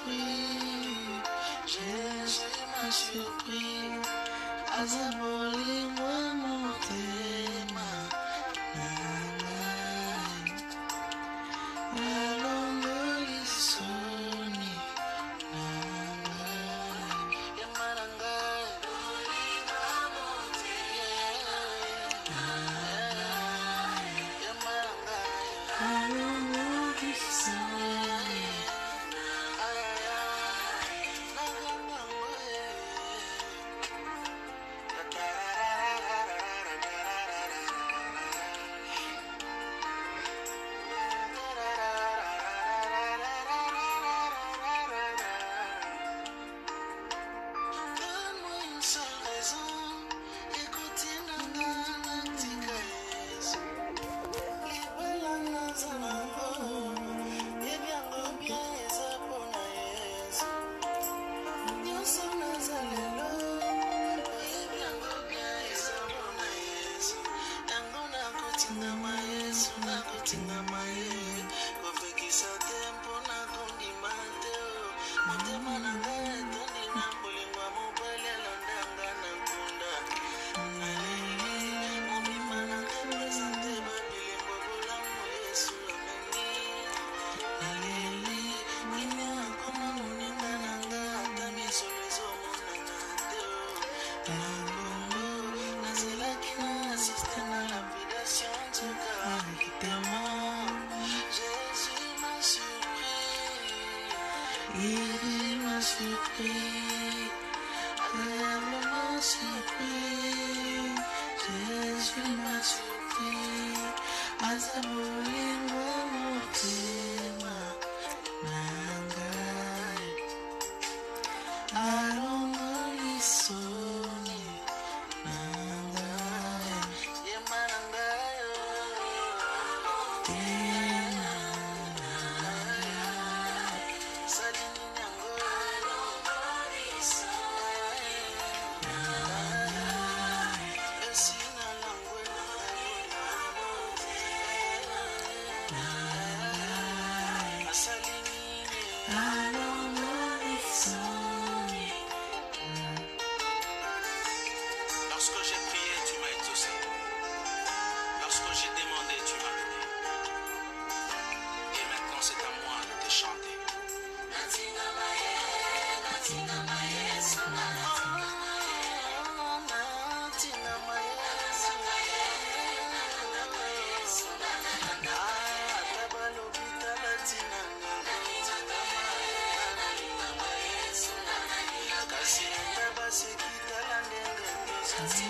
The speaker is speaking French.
surpris, Jésus m'a surpris, azaboli moi motema, alongoli soni, il m'a surpris, m'a surpris, Jésus m'a surpris, azaboli moi motema, nangai, alongoli soni, nangai, yemanangai, tena, salini nyango, esina langwe, salini, alongoli soni. Lorsque j'ai prié, tu m'as exaucé. Lorsque j'ai demandé, tu m'as donné. Et maintenant, c'est à moi de te chanter. Kasi